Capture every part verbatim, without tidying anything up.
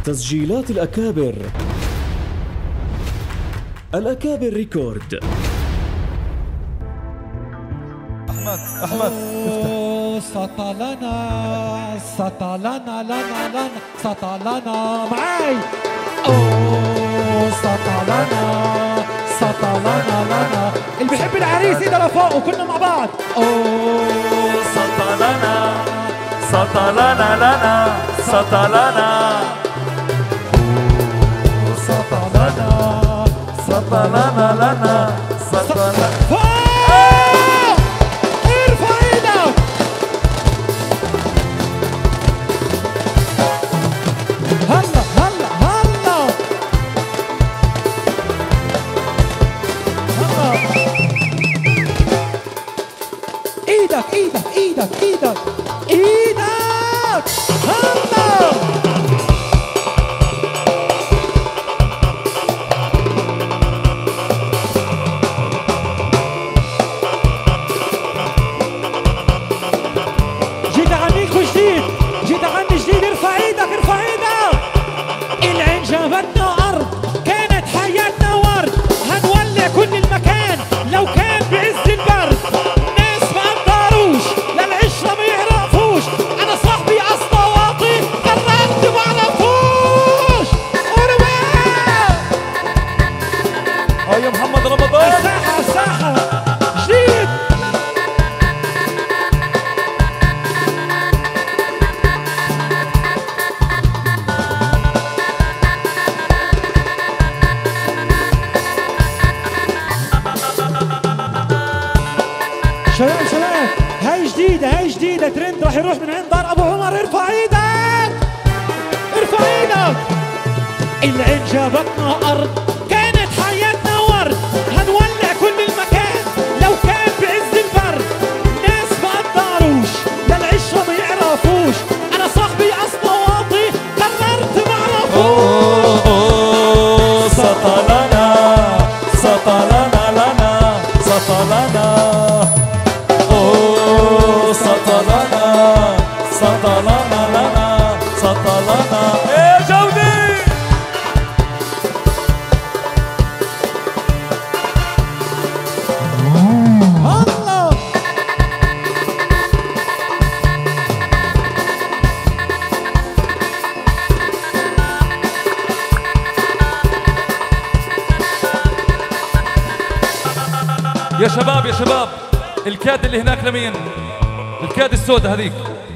تسجيلات الأكابر. الأكابر ريكورد. أحمد أحمد سطلنا سطلنا لنا لنا سطلنا معاي. اوه سطلنا سطلنا لنا. اللي بيحب العريس ايده لفوق وكلنا مع بعض. اوه سطلنا سطلنا لنا سطلنا سطلنا سطلنا لنا سطلنا. ارفع ايدك. هلا هلا هلا هلا. ايدك ايدك ايدك ايدك ايدك هلا. جيت اغنيكوا جديد، جيت اغني جديد. ارفع ايدك ارفع ايدك. العين جابتنا ارض، كانت حياتنا ورد، هنولع كل المكان لو كان بعز البرد. ناس ما قدروش للعشرة ما يعرفوش، انا صاحبي اصلا واطي قررت ما اعرفوش. اه يا محمد رمضان. الساحة الساحة جديد. شباب شباب هاي جديدة هاي جديدة ترند راح يروح من عند دار ابو عمر. ارفع ايدك ارفع ايدك. العين جابتنا ارض، كانت حياتنا ورد، هنولع كل المكان لو كان بعز البرد. ناس ما قدروش للعشرة ما يعرفوش، انا صاحبي اصلا واطي قررت ما اعرفوش. اوه سطلنا سطلنا لنا سطلنا. اوه سطلنا سطلنا لنا سطلنا. ايه جودي. الله. يا شباب يا شباب، الكاد اللي هناك لمين؟ الكاد السوداء هذيك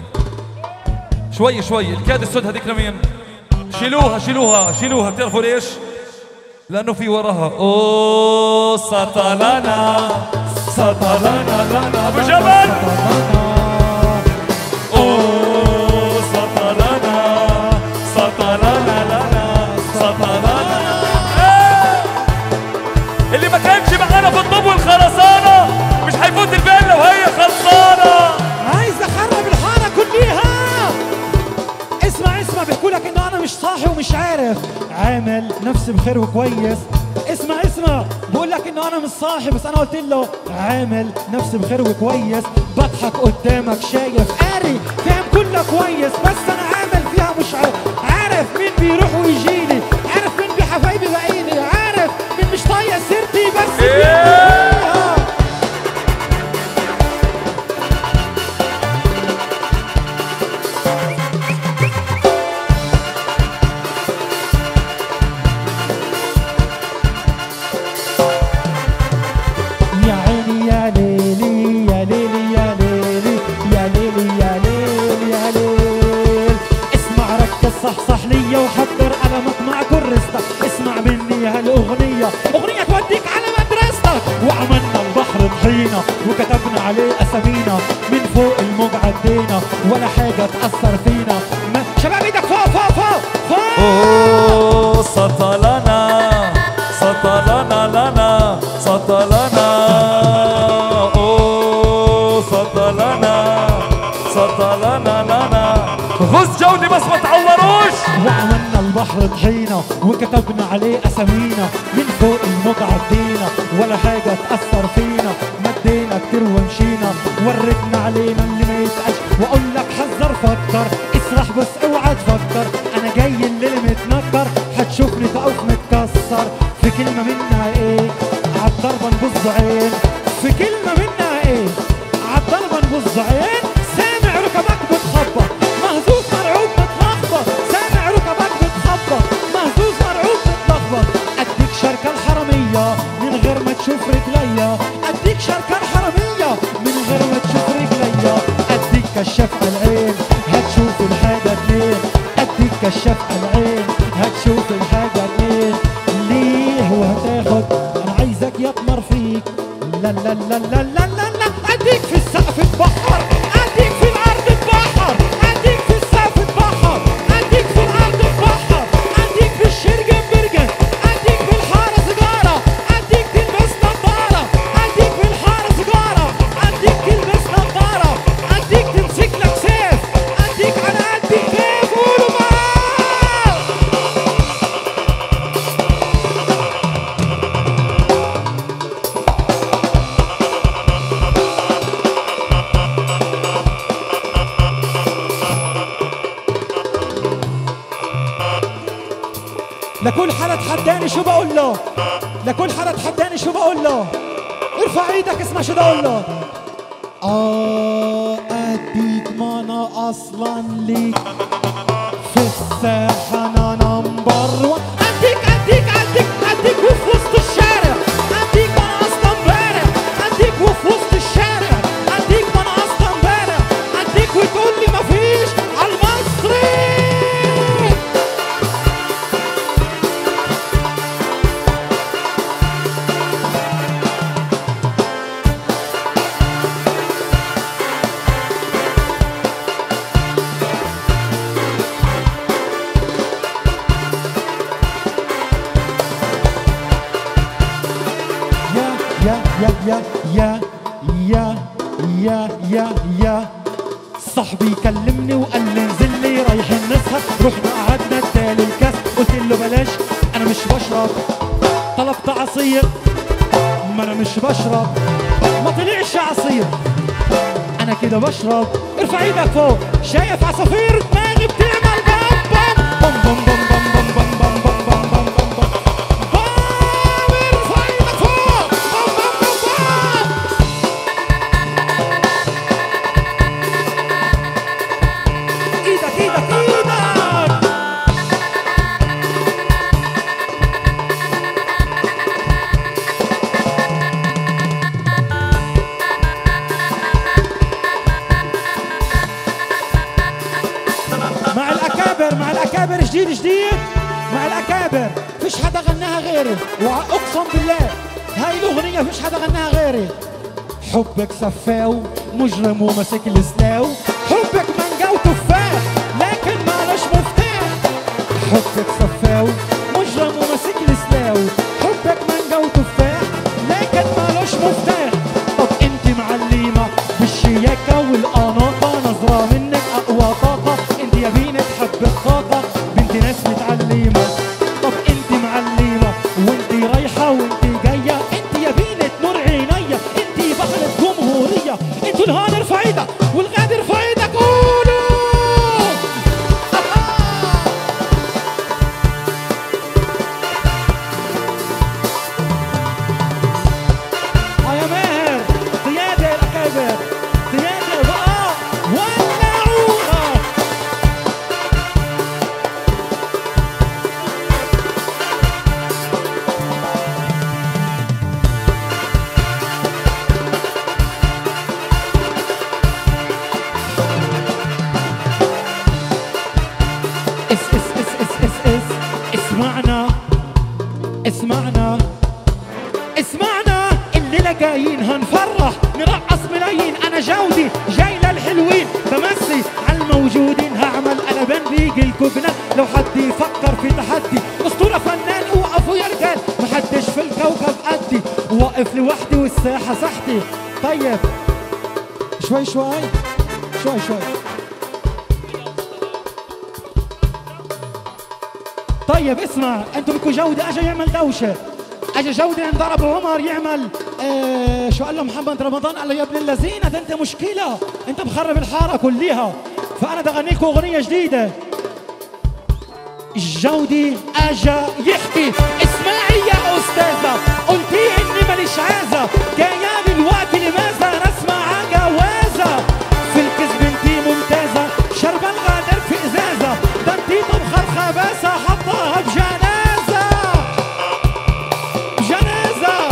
شوي شوي. الكاد السوداء هذيك لمين؟ شيلوها شيلوها شيلوها. بتعرفوا ليش؟ لأنه في وراها اوه سطلنا سطلنا لنا أبو جبل. اوه سطلنا سطلنا لنا سطلنا. اللي ما كانش معانا في الطب والخرسانة مش هيفوت الفيلا وهي خلصانة. عايز اخرب الحاره كلها. اسمع اسمع بيحكوا لك انه انا مش صاحي ومش عارف، عامل نفسي بخير وكويس. اسمع اسمع بقول لك انه انا مش صاحي، بس انا قلت له عامل نفسي بخير وكويس. بضحك قدامك شايف قاري فاهم كله كويس، بس انا عامل فيها مش عارف. عارف مين بيروح ويجيلي، عارف مين بحبايبي بقيلي، عارف مين مش طايق سيرتي بس بيحكيها. يا عيني يا ليلي يا ليلي يا ليلي يا ليلي يا ليل يا ليل. اسمع ركز صحصح ليا وحضر قلمك مع كرستك. اسمع مني هالاغنية، اغنية توديك على مدرستك. وعملنا البحر طحينة وكتبنا عليه اسامينا، من فوق الموج عدينا ولا حاجة تأثر فينا. ما شباب ايدك فوق فوق فوق فوق. اوه سطلنا سطلنا لنا سطلنا. اوه سطلنا سطلنا لنا. غز جودي بس ما تعوروش. وعملنا البحر طحينة وكتبنا عليه اسامينا، من فوق الموج عدينا ولا حاجة تأثر فينا. مدينا كتير ومشينا وريتنا علينا اللي ما يتقالش. واقول لك حذر فكر اسرح بس اوعى تفكر، انا جاي الليل متنكر. كشف العين هتشوف الحاجة ليه ليه وهتاخد. انا عايزك يطمر فيك لا لا لا لا لا لا لا. اديك في السقف اتبحر، اديك في الارض اتبحر، اديك في السقف اتبحر، اديك في الارض اتبحر، اديك في الشرجم برجن، اديك في الحاره سيجاره، اديك تلبس نظاره، اديك في الحاره سيجاره، اديك تلبس نظاره، اديك تمسك لك سيف، اديك على قد كيف. قولوا معاه. لكل حدا تحداني شو بقول له، لكل حدا تحداني شو بقول له. ارفع ايدك اسمع شو بقول له. اه اديك ما انا اصلا ليك في الساحه انا نمبر وان. اديك اديك اديك اديك وفي وسط الشارع، اديك ما انا اصلا امبارح، اديك وفي وسط الشارع، اديك ما انا اصلا امبارح، اديك وتقول لي مفيش على المصري. يا يا يا يا يا يا يا صاحبي كلمني وقال لي انزل لي رايحين نسهر. رحنا قعدنا ادالي الكاس قلت له بلاش انا مش بشرب. طلبت عصير ما انا مش بشرب، ما طلعش عصير انا كده بشرب. ارفع ايدك فوق شايف عصافير دماغي بتعمل بام بام بام بام بام بام بام بام بام بام بام بام بام. ارفع ايدك فوق بام بام بام بام. ايدك ايدك ايدك. مع الأكابر مع الأكابر جديد جديد مع الأكابر فيش حدا غناها غيري، وأقسم بالله هاي الأغنية فيش حدا غناها غيري. حبك سفاو مجرم وماسك السلاو، حبك مانجا وتفاح لكن مالوش مفتاح. حبك سفاو مجرم وماسك السلاو، حبك مانجا وتفاح لكن مالوش مفتاح. طب انت معلمة بالشياكة والقناطة، نظرة منك أقوى طاقة، انت يا بينة حبة طاقة بنت ناس متعلمة. طب انت معلمة وانت رايحة وانت جاية، انت يا بينة نور عينيا، انت بطلة جمهورية. انتوا الهان ارفع ايدك والغادر ارفع ايدك. قولوا اه يا ماهر قيادة الأكابر، قيادة بقى ولعوها. اس اس اس اس اس اس اسمعنا اسمعنا اسمعنا الليلة جايين هنفرح نرقص ملايين. انا جودي جاي للحلوين بمسي على الموجودين، هعمل قلبان بيجي الكوبنا لو حد يفكر في تحدي. اسطورة فنان اوقفوا يا رجال محدش في الكوكب قدي، واقف لوحدي والساحة ساحتي. طيب شوي شوي شوي شوي. طيب اسمع انتوا بدكم جودة اجى يعمل دوشة، اجى جودة انضرب عمر يعمل اه شو قال له محمد رمضان؟ قال له يا ابن اللذينة ده انت مشكلة، انت مخرب الحارة كلها. فانا بدي اغني لكم اغنية جديدة. الجودي اجى يحكي اسمعي يا استاذة، قلتي اني ماليش عازة، جاية الوقت لماذا نسمع جوازة؟ في الكذب انتي ممتازة، شربة الغادر في ازازة، ده انتي طبخة الخباثة حطها بجنازة بجنازة.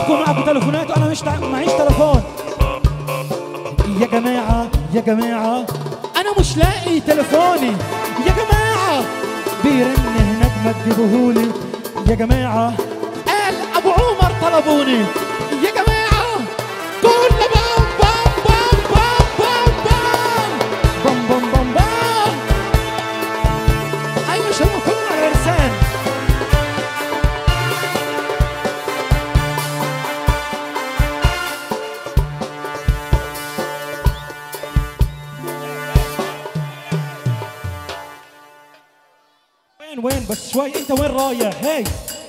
بكون معكم تليفونات وانا مش معيش تليفون. يا جماعة يا جماعة انا مش لاقي تليفوني يا جماعة، بيرن هناك ما تجيبوهولي يا جماعة، قال ابو عمر طلبوني يا جماعة، كل بام بام بام بام بام بام بام بام بام. ايوه شباب كلنا على العرسان. وين وين بس شوي، انت وين رايح؟ هاي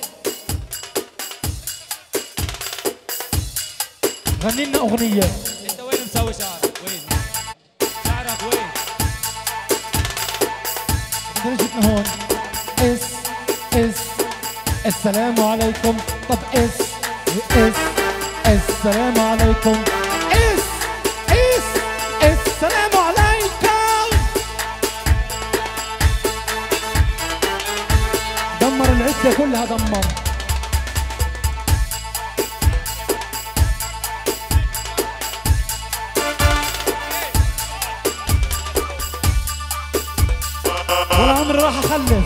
غني لنا اغنيه. انت وين مسوي شعرك؟ وين شعرك وين؟ انت جيتنا هون. اس اس السلام عليكم. طب اس اس السلام عليكم. اس اس السلام عليكم. دمر العده كلها دمر. ولا عمري راح اخلف.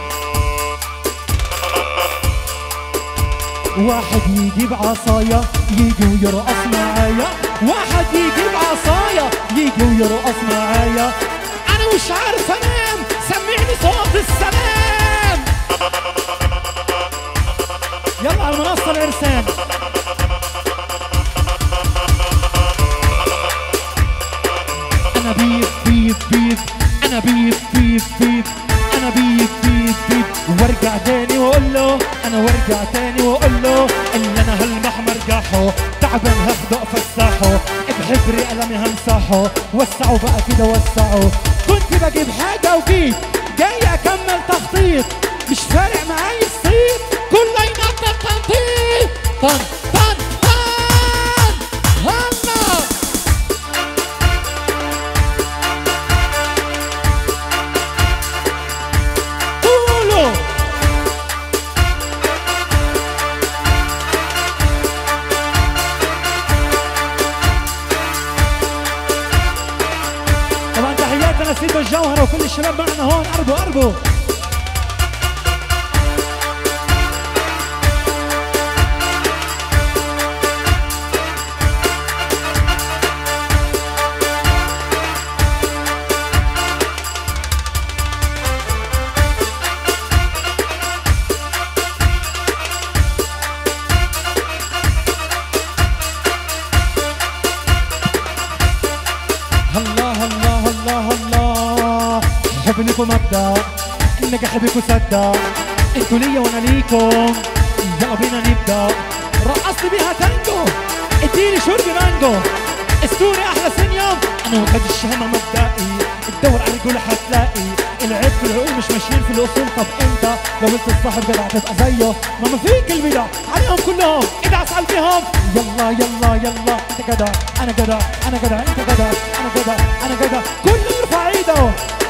واحد يجيب عصايا يجي ويرقص معايا، واحد يجيب عصايا يجي ويرقص معايا، انا مش عارف انام سمعني صوت السلام. يلا على المنصة العرسان. انا بيب بيب بيب انا بيب بيب بيب انا بيب بيب بيب وارجع تاني واقول له، انا وارجع تاني واقول له اللي انا هالمحمر جاحه تعبان هاخده افسحه بحبري قلمي همسحه، وسعه بقى كده وسعه. كنت بجيب حاجه وجيت جاي اكمل تخطيط، مش فارق معايا الصيت كله ينطط تنطيط طن طن طن. هلا قولوا طبعا تحياتنا لسيد الجوهرة وكل الشباب معنا هون. قربوا قربوا. بحب لكم مبدأ انك احبك وصدق، انتوا ليا وانا ليكم، يلا بينا نبدا. رقصت بيها تانجو اديني شرب مانجو، استوري احلى سنيوم انا وقد الشهامة مبدئي، الدور على الرجولة هتلاقي العيب في العقول مش ماشيين في الاصول. طب انت لو قلت الصاحب جدع تبقى زيه، ما ما فيك البدع عليهم كلهم ادعس قلبهم. يلا يلا يلا انت جدع انا جدع انا جدع انت جدع انا جدع انا جدع، كله يرفع ايده.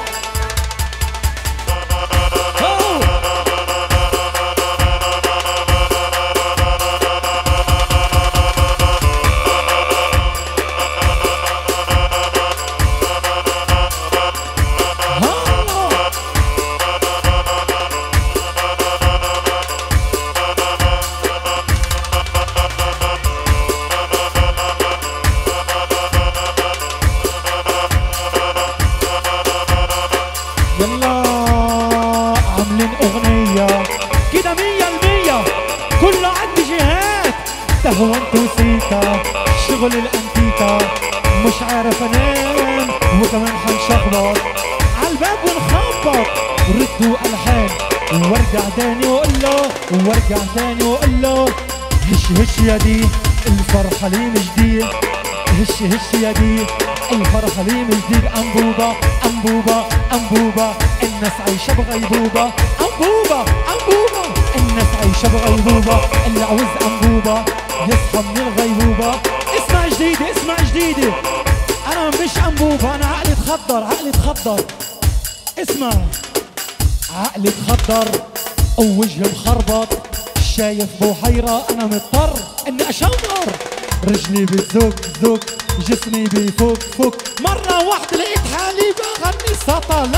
هو انتو سيكا شغل الانتيكا، مش عارف انام وكمان حنشخبط عالباب ونخبط، ردوا الحان وارجع تاني واقول له وارجع تاني واقول له هش هش يا دي الفرحه ليه مش دي، هش هش يا دي الفرحه ليه مش دي. انبوبه انبوبه انبوبه الناس عايشه بغيبوبه، انبوبه انبوبه الناس عايشه بغيبوبه، اللي عاوز انبوبه يصحى من الغيبوبة. اسمع جديدة اسمع جديدة، أنا مش أنبوبة أنا عقلي تخضر عقلي تخضر. اسمع عقلي تخضر ووجهي مخربط، شايف بحيرة أنا مضطر اني اشمر، رجلي بتزك زك جسمي بيفك فك، مرة واحدة لقيت حالي بغني سطلنا.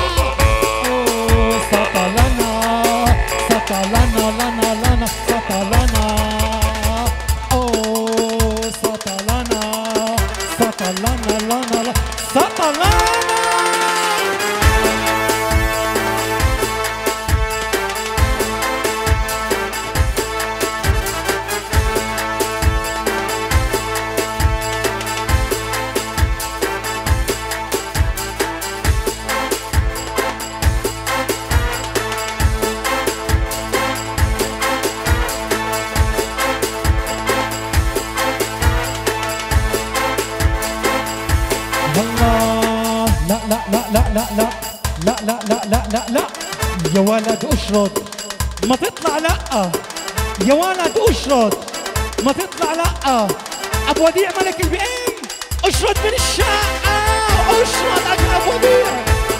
اوه سطلنا سطلنا لنا لنا سطلنا. اوه سطلنا سطلنا لنا لنا سطلنا. لا لا لا لا لا لا لا لا لا لا لا لا يا ولد اشرد ما تطلع لا، يا ولد اشرد ما تطلع لا. ابو وديع ملك البئام اشرد من الشقة، اشرد اجل ابو وديع.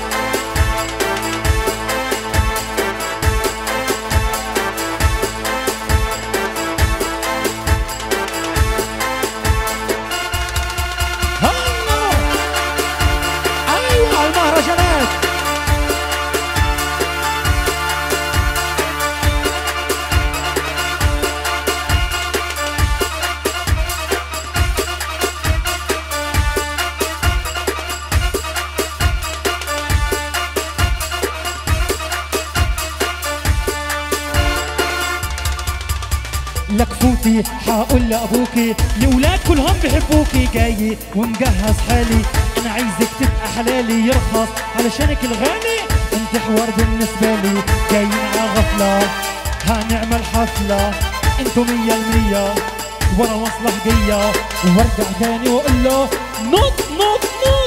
لك فوتي حقول لابوكي الاولاد كلهم بحبوكي، جاي ومجهز حالي انا عايزك تبقى حلالي، يرخص علشانك الغالي انت حوار بالنسبه لي، جايين على غفله هنعمل حفله انتو مية المية ورا مصلحجيه، وارجع تاني واقول له نط نط نط.